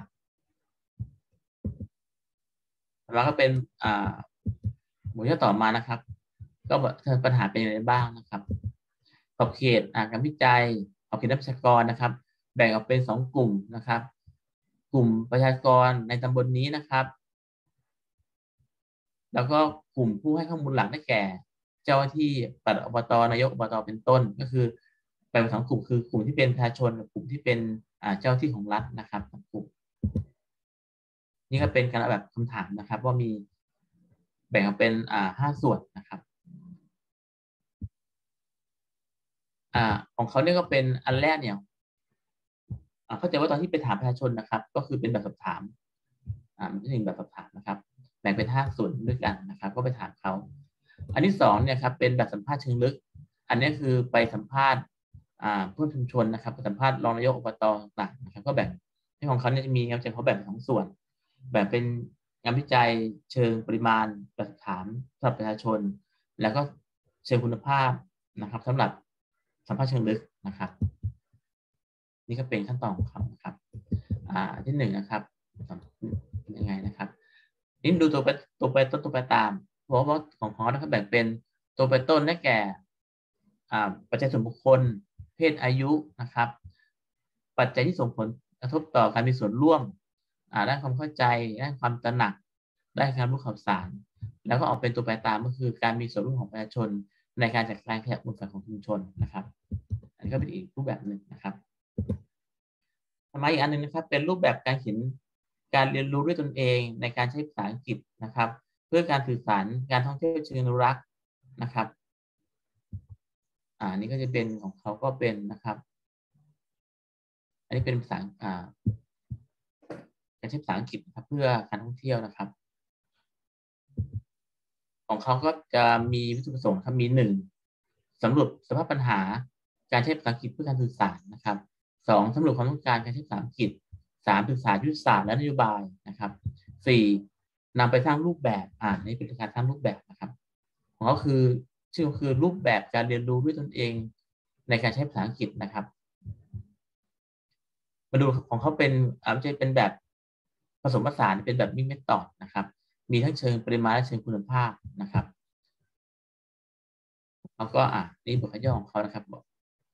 แล้วก็เป็นหมวดที่ต่อมานะครับก็ปัญหาเป็นอะไรบ้างนะครับขอบเขตการวิจัยขอบเขตนักวิชากรนะครับแบ่งออกเป็น2 กลุ่มนะครับกลุ่มประชากรในตำบลนี้นะครับแล้วก็กลุ่มผู้ให้ข้อมูลหลักได้แก่เจ้าหน้าที่ปลัดอบตนายกอบตเป็นต้นก็คือแบ่งเป็น2 กลุ่มคือกลุ่มที่เป็นประชาชนกับกลุ่มที่เป็นเจ้าที่ของรัฐนะครับกลุ่มนี่ก็เป็นการแบบคำถามนะครับว่ามีแบ่งออกเป็น5 ส่วนนะครับของเขาเนี่ยก็เป็นอันแรกเนี่ยเข้าใจว่าตอนที่ไปถามประชาชนนะครับก็คือเป็นแบบสอบถามมันเป็นแบบสอบถามนะครับแบ่งเป็น5 ส่วนด้วยกันนะครับก็ไปถามเขาอันที่2เนี่ยครับเป็นแบบสัมภาษณ์เชิงลึกอันนี้คือไปสัมภาษณ์ผู้ชุมชนนะครับไปสัมภาษณ์รองนายกอบตต่างๆนะครับก็แบ่งที่ของเขาเนี่ยจะมีงานวิจัยเขาแบ่งเป็น2 ส่วนแบ่งเป็นงานวิจัยเชิงปริมาณแบบถามสำหรับประชาชนแล้วก็เชิงคุณภาพนะครับสำหรับสัมภาษณ์เชิงลึกนะครับนี่ก็เป็นขั้นตอนของเขานะครับที่1นะครับยังไงนะครับนี่ดูตัวไปต้นตัวไปตามเพราะว่าของเขานะครับแบ่งเป็นตัวไปต้นได้แก่ปัจจัยส่วนบุคคลเพศอายุนะครับปัจจัยที่ส่งผลกระทบต่อการมีส่วนร่วมด้านความเข้าใจด้านความตระหนักด้านการรู้ข่าวสารแล้วก็ออกเป็นตัวแปรตามก็คือการมีส่วนร่วมของประชาชนในการจัดการขยะมูลฝอยของชุมชนนะครับอันนี้ก็เป็นอีกรูปแบบหนึ่งนะครับทำไมอีกอันหนึ่งนะครับเป็นรูปแบบการเขียนการเรียนรู้ด้วยตนเองในการใช้ภาษาอังกฤษนะครับเพื่อการสื่อสารการท่องเที่ยวเชิงอนุรักษ์นะครับนี่ก็จะเป็นของเขาก็เป็นนะครับอันนี้เป็นภาษาการใช้ภาษาอังกฤษนะครับเพื่อการท่องเที่ยวนะครับของเขาก็จะมีวัตถุประสงค์ครับมี1สำรวจสภาพปัญหาการใช้ภาษาอังกฤษเพื่อการสื่อสารนะครับ2สำรวจความต้องการการใช้ภาษาอังกฤษ3ศึกษายุทธศาสตร์และนโยบายนะครับ4นำไปสร้างรูปแบบนี่เป็นการสร้างรูปแบบนะครับของเขาคือชื่อคือรูปแบบการเรียนรู้ด้วยตนเองในการใช้ภาษาอังกฤษนะครับมาดูของเขาเป็นจะเป็นแบบผสมผสานเป็นแบบมิกเมธอดนะครับมีทั้งเชิงปริมาณและเชิงคุณภาพนะครับแล้วก็นี่บทย่อของเขานะครับบอก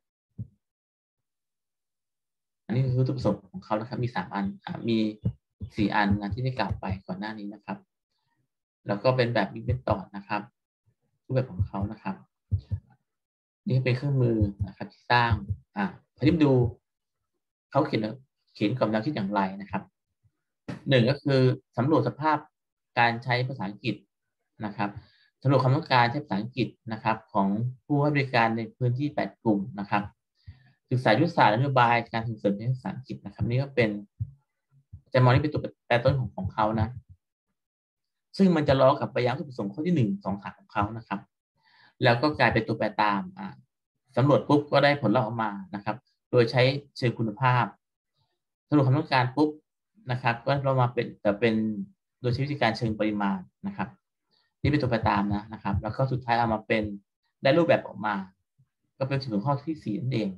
อันนี้คือวัตถุประสงค์ของเขานะครับมี3 อันมี4 อันนะที่ได้กล่าวไปก่อนหน้านี้นะครับแล้วก็เป็นแบบมิกเมธอดนะครับรูปแบบของเขานะครับนี่เป็นเครื่องมือนะครับที่สร้างพอที่ดูเขาเขียนกรอบแนวคิดอย่างไรนะครับหนึ่งก็คือสำรวจสภาพการใช้ภาษาอังกฤษนะครับสำรวจความต้องการใช้ภาษาอังกฤษนะครับของผู้ให้บริการในพื้นที่8กลุ่มนะครับศึกษายุทธศาสตร์และนโยบายการส่งเสริมภาษาอังกฤษนะครับนี่ก็เป็นจะมองนี่เป็นตัวแปรต้นของเขานะซึ่งมันจะล้อกับไปยังวัตถุประสงค์ข้อที่1 2 3ของเขานะครับแล้วก็กลายเป็นตัวแปรตามสำรวจปุ๊บก็ได้ผลลัพธ์ออกมานะครับโดยใช้เชิงคุณภาพสำรวจความต้องการปุ๊บนะครับก็เรามาเป็นโดยใช้วิธีการเชิงปริมาณนะครับนี่เป็นตัวแปรตามนะครับแล้วก็สุดท้ายเอามาเป็นได้รูปแบบออกมา ก็เป็นส่วนข้อที่4นั่นเอง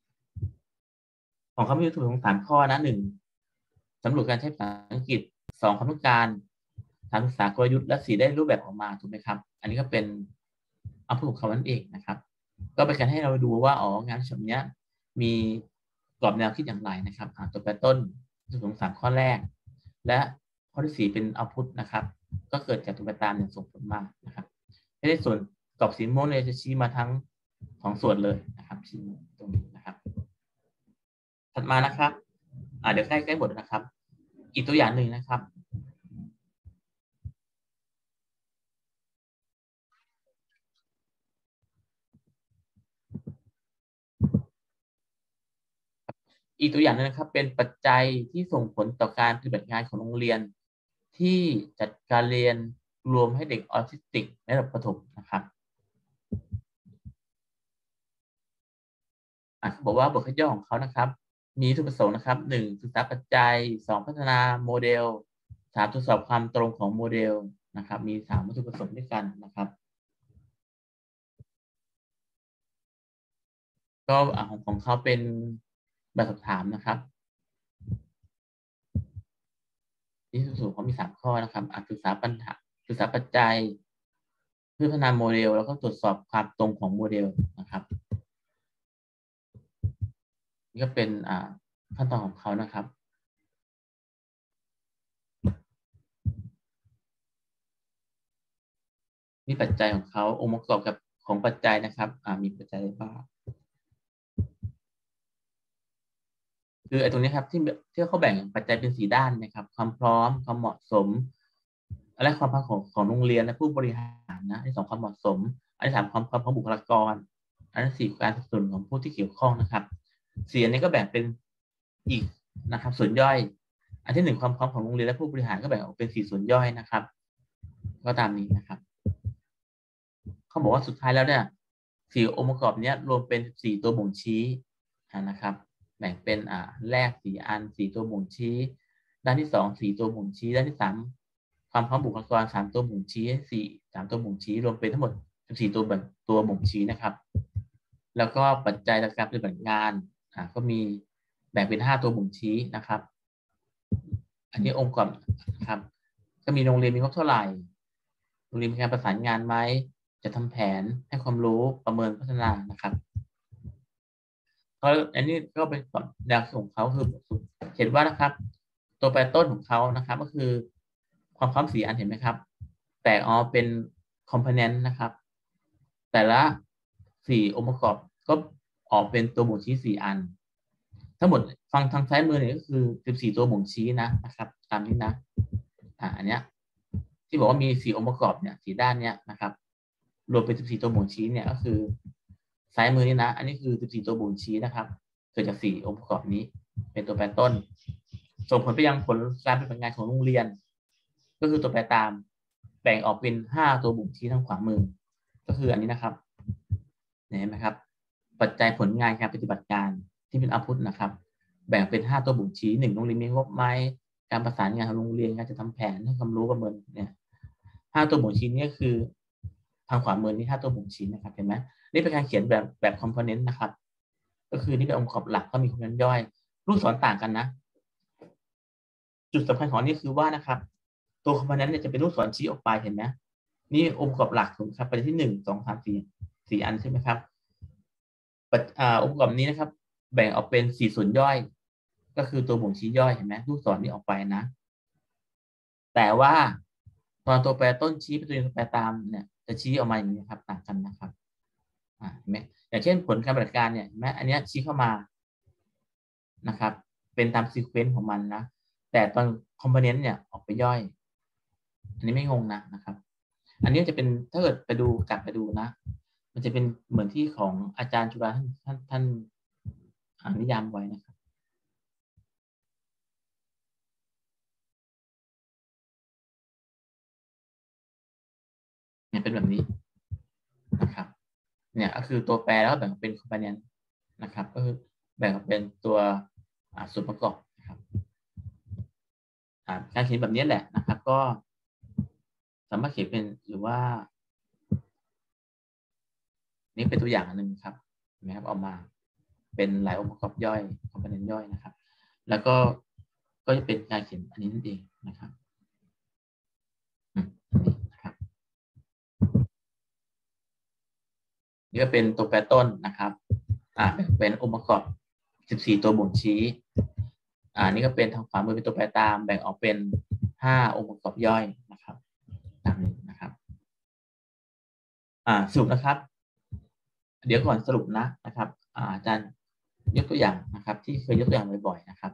ของเขามีวัตถุประสงค์3 ข้อนะ1สำรวจการใช้ภาษาอังกฤษ2ความต้องการ3ศึกษากลยุทธ์และ4ได้รูปแบบออกมาถูกไหมครับอันนี้ก็เป็นเอาพูดของเขานั่นเองนะครับก็เป็นการให้เราดูว่างานฉบับนี้มีกรอบแนวคิดอย่างไรนะครับตัวแปรต้นวัตถุประสงค์3 ข้อแรกและข้อที่4เป็นเอาพุตนะครับก็เกิดจากตัวแปรตามอย่างส่งผลมานะครับไม่ได้ส่วนกรอบสีม่วงเนี่ยจะชี้มาทั้ง2 ส่วนเลยนะครับชี้ตรงนี้นะครับถัดมานะครับเดี๋ยวใกล้บทนะครับอีกตัวอย่างหนึ่งนะครับอีกตัวอย่างนึงนะครับเป็นปัจจัยที่ส่งผลต่อการปฏิบัติงานของโรงเรียนที่จัดการเรียนรวมให้เด็กออทิสติกในระดับประถมนะครับเขาบอกว่าบทคัดย่อของเขานะครับมีวัตถุประสงค์นะครับ1ศึกษาปัจจัย2พัฒนาโมเดล3ตรวจสอบความตรงของโมเดลนะครับมี3วัตถุประสงค์ด้วยกันนะครับก็ของเขาเป็นแบบสอบถามนะครับที่สูงเขามี3 ข้อนะครับศึกษาปัญหาศึกษาปัจจัยเพื่อพัฒนาโมเดลแล้วก็ตรวจสอบความตรงของโมเดลนะครับนี่ก็เป็นขั้นตอนของเขานะครับนี่ปัจจัยของเขาองค์ประกอบกับของปัจจัยนะครับมีปัจจัยอะไรบ้างคือไอ้ตรงนี้ครับที่เขาแบ่งปัจจัยเป็น4 ด้านนะครับความพร้อมความเหมาะสมและความพร้อมของโรงเรียนและผู้บริหารนะอันที่ 2ความเหมาะสมอันที่ 3ความพร้อมของบุคลากรอันที่ 4การสนับสนุนของผู้ที่เกี่ยวข้องนะครับ4อันนี้ก็แบ่งเป็นอีกนะครับส่วนย่อยอันที่ 1ความพร้อมของโรงเรียนและผู้บริหารก็แบ่งออกเป็น4 ส่วนย่อยนะครับก็ตามนี้นะครับเขาบอกว่าสุดท้ายแล้วเนี่ย4 องค์ประกอบนี้รวมเป็น4 ตัวบ่งชี้นะครับแบ่งเป็นแรก4 อัน4 ตัวบ่งชี้ด้านที่2 4 ตัวบ่งชี้ด้านที่3ความพร้อมบุคลากร3 ตัวบ่งชี้3 ตัวบ่งชี้รวมเป็นทั้งหมด14 ตัวบ่งชี้นะครับแล้วก็ปัจจัยในการปฏิบัติงานก็มีแบ่งเป็น5 ตัวบ่งชี้นะครับอันนี้องค์ประกอบครับก็มีโรงเรียนมีงบเท่าไหร่โรงเรียนมีการประสานงานไหมจะทำแผนให้ความรู้ประเมินพัฒนานะครับก็อันนี้ก็เป็นแนวของเขาคือเห็นว่านะครับตัวแปรต้นของเขานะครับก็คือความพร้อม4 อันเห็นไหมครับแตกออกเป็นคอมโพเนนต์นะครับแต่ละ4 องค์ประกอบก็ออกเป็นตัวบ่งชี้4 อันทั้งหมดฟังทางซ้ายมือเนี่ยก็คือ14 ตัวบ่งชี้นะครับตามนี้นะอันเนี้ยที่บอกว่ามี4 องค์ประกอบเนี่ย4 ด้านเนี้ยนะครับรวมเป็น14 ตัวบ่งชี้เนี่ยก็คือซ้ายมือนี่นะอันนี้คือ14 ตัวบ่งชี้นะครับเกิดจาก4 องค์ประกอบนี้เป็นตัวแปรต้นส่งผลไปยังผลการปฏิบัติงานของโรงเรียนก็คือตัวแปรตามแบ่งออกเป็น5 ตัวบ่งชี้ทางขวามือก็คืออันนี้นะครับเห็นไหมครับปัจจัยผลงานการปฏิบัติการที่เป็นเอาพุตนะครับแบ่งเป็น5 ตัวบ่งชี้1โรงเรียนมีงบไหมการประสานงานของโรงเรียนการจะทำแผนให้ความรู้ประเมินเนี่ย5 ตัวบ่งชี้นี้คือทางขวามือนี่5 ตัวบ่งชี้นะครับเห็นไหมนี่เป็นการเขียนแบบคอมโพเนนต์นะครับก็คือนี่เป็นองค์ประกอบหลักก็มีคอมโพเนนต์ย่อยลูกศรต่างกันนะจุดสำคัญของนี่คือว่านะครับตัวคอมโพเนนต์เนี่ยจะเป็นลูกศรชี้ออกไปเห็นไหมนี่องค์ประกอบหลักถูกครับประเด็นที่1 2 3 4 อันใช่ไหมครับองค์ประกอบนี้นะครับแบ่งออกเป็น4 ส่วนย่อยก็คือตัวบ่งชี้ย่อยเห็นไหมลูกศรนี่ออกไปนะแต่ว่าตอนตัวแปรต้นชี้ไปตัวแปรตามเนี่ยจะชี้ออกมาอย่างนี้ครับต่างกันนะครับเห็นไหมอย่างเช่นผลการปฏิบัติการเนี่ยเห็นไหมอันนี้ชี้เข้ามานะครับเป็นตามซีเควนซ์ของมันนะแต่ตอนคอมโพเนนต์เนี่ยออกไปย่อยอันนี้ไม่งงนะครับอันนี้จะเป็นถ้าเกิดไปดูกลับไปดูนะมันจะเป็นเหมือนที่ของอาจารย์จุฬาท่านนิยามไว้นะครับเนี่ยเป็นแบบนี้นะครับเนี่ยก็คือตัวแปรแล้วแบ่งเป็นคอมโพเนนต์นะครับก็คือแบ่งเป็นตัวส่วนประกอบนะครับการเขียนแบบนี้แหละนะครับ ก็สามารถเขียนเป็นหรือว่านี่เป็นตัวอย่างหนึ่งครับนะครับเอามาเป็นหลายองค์ประกอบย่อยคอมโพเนนต์ย่อยนะครับ แล้วก็จะเป็นการเขียนอันนี้นั่นเองนะครับนี่นะครับนี่ก็เป็นตัวแปรต้นนะครับเป็นองค์ประกอบ14ตัวบ่งชี้นี่ก็เป็นทางขวามือเป็นตัวแปรตามแบ่งออกเป็น5องค์ประกอบย่อยนะครับตามนี้นะครับสรุปนะครับเดี๋ยวก่อนสรุปนะครับอาจารย์ยกตัวอย่างนะครับที่เคยยกตัวอย่างบ่อยๆนะครับ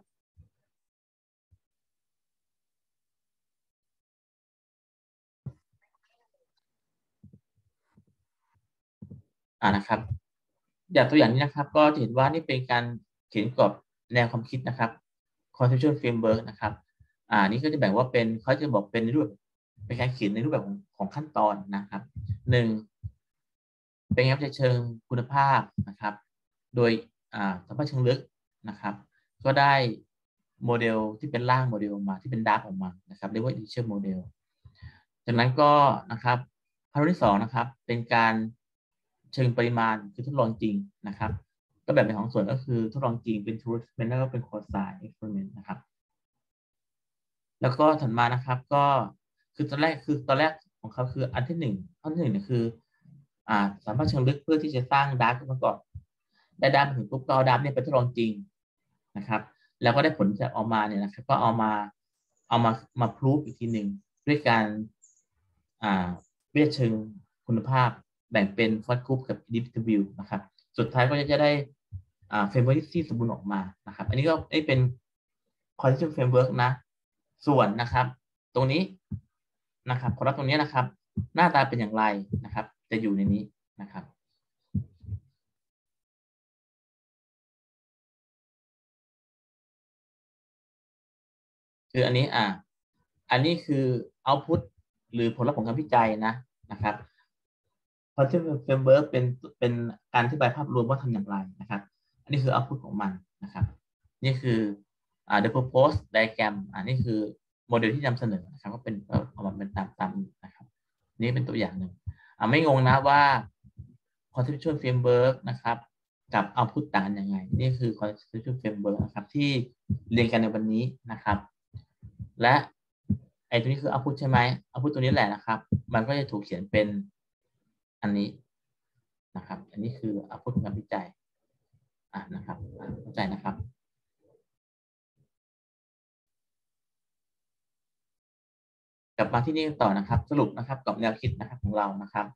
นะครับอย่างตัวอย่างนี้นะครับก็จะเห็นว่านี่เป็นการเขียนกรอบแนวความคิดนะครับ conceptual framework นะครับนี่ก็จะแบ่งว่าเป็นเขาจะบอกเป็นในรูปเป็นการเขียนในรูปแบบของขั้นตอนนะครับ1เป็นงานวิจัยเชิงคุณภาพนะครับ โดยสัมภาษณ์เชิงลึกนะครับก็ได้โมเดลที่เป็นร่างโมเดลออกมาที่เป็นดักออกมานะครับเรียกว่า initial model จากนั้นก็นะครับขั้นที่2นะครับเป็นการเชิงปริมาณคือทดลองจริงนะครับก็แบบเป็นของส่วนก็คือทดลองจริงเป็น true experiment แล้วก็เป็น quasi experiment นะครับแล้วก็ถัดมานะครับก็คือตอนแรกของเขาคืออันที่ข้อที่1เนี่ยคือสามารถเชิงลึกเพื่อที่จะสร้างดักขึ้นมาก่อนได้ดักมาถึงปุ๊บก็เอาดักเนี่ยไปทดลองจริงนะครับแล้วก็ได้ผลจะออกมาเนี่ยนะครับก็เอามาพรูฟอีกทีหนึ่งด้วยการวิจัยเชิงคุณภาพแบ่งเป็นฟอสกรุ๊ปกับดิฟต์วิวนะครับสุดท้ายก็จะได้เฟรมเวิร์กที่สมบูรณ์ออกมานะครับอันนี้ก็เป็นคอนเซ็ปต์เฟรมเวิร์กนะส่วนนะครับตรงนี้นะครับคอรับตรงนี้นะครับหน้าตาเป็นอย่างไรนะครับจะอยู่ในนี้นะครับคืออันนี้อันนี้คือ output หรือผลลัพธ์ของการวิจัยนะครับ concept framework เป็นการอธิบายภาพรวมว่าทำอย่างไรนะครับอันนี้คือ output ของมันนะครับนี่คือthe proposed diagram นี่คือโมเดลที่นำเสนอนะครับก็เป็นออกมาเป็นตามนะครับนี่เป็นตัวอย่างหนึ่งไม่งงนะว่า conceptual framework นะครับกับ output ต่างกันยังไงนี่คือ conceptual framework นะครับที่เรียนกันในวันนี้นะครับและไอ้ตัวนี้คือ output ใช่ไหม output ตัวนี้แหละนะครับมันก็จะถูกเขียนเป็นอันนี้นะครับอันนี้คือ output ของการวิจัยนะครับเข้าใจนะครับกลับมาที่นี่ต่อนะครับสรุปนะครับกับแนวคิดนะครับของเรานะครับ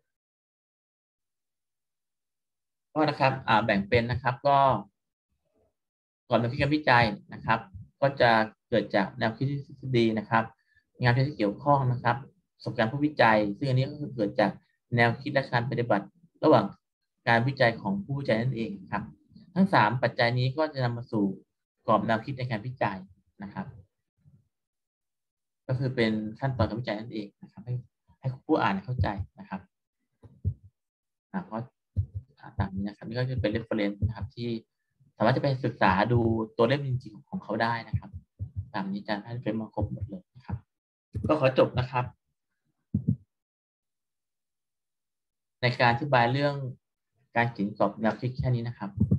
ก็นะครับแบ่งเป็นนะครับก็ก่อนแนวคิดการวิจัยนะครับก็จะเกิดจากแนวคิดทฤษฎีนะครับงานที่เกี่ยวข้องนะครับประสบการณ์ผู้วิจัยซึ่งอันนี้ก็คือเกิดจากแนวคิดและการปฏิบัติระหว่างการวิจัยของผู้วิจัยนั่นเองครับทั้ง3ปัจจัยนี้ก็จะนำมาสู่กรอบแนวคิดในการวิจัยนะครับก็คือเป็นขั้นตอนการวิจัยนั่นเองนะครับให้ผู้อ่านเข้าใจนะครับเพราะตามนี้นะครับนี่ก็จะเป็น reference นะครับที่สามารถจะไปศึกษาดูตัวเล่มจริงๆของเขาได้นะครับตามนี้อาจารย์ให้เฟรมมาครบหมดเลยนะครับก็ขอจบนะครับในการอธิบายเรื่องการเขียนกรอบแนวคิดแค่นี้นะครับ